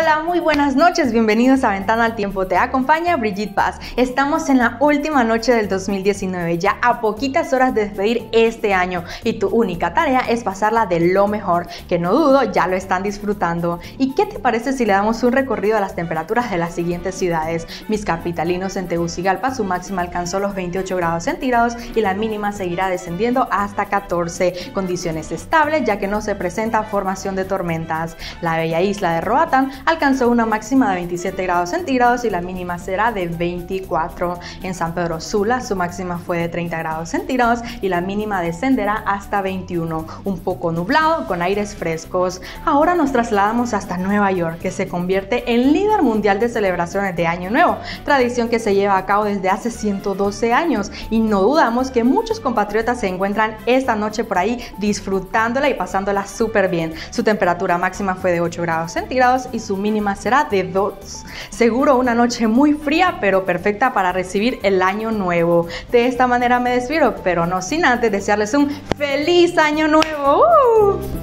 Hola, muy buenas noches, bienvenidos a Ventana al Tiempo. Te acompaña Brigitte Paz. Estamos en la última noche del 2019, ya a poquitas horas de despedir este año y tu única tarea es pasarla de lo mejor, que no dudo ya lo están disfrutando. ¿Y qué te parece si le damos un recorrido a las temperaturas de las siguientes ciudades? Mis capitalinos, en Tegucigalpa su máxima alcanzó los 28 grados centígrados y la mínima seguirá descendiendo hasta 14. Condiciones estables ya que no se presenta formación de tormentas. La bella isla de Roatán alcanzó una máxima de 27 grados centígrados y la mínima será de 24. En San Pedro Sula su máxima fue de 30 grados centígrados y la mínima descenderá hasta 21. Un poco nublado con aires frescos. Ahora nos trasladamos hasta Nueva York, que se convierte en líder mundial de celebraciones de Año Nuevo, tradición que se lleva a cabo desde hace 112 años y no dudamos que muchos compatriotas se encuentran esta noche por ahí disfrutándola y pasándola súper bien. Su temperatura máxima fue de 8 grados centígrados y su mínima será de 2. Seguro una noche muy fría pero perfecta para recibir el año nuevo. De esta manera me despido, pero no sin antes desearles un feliz año nuevo.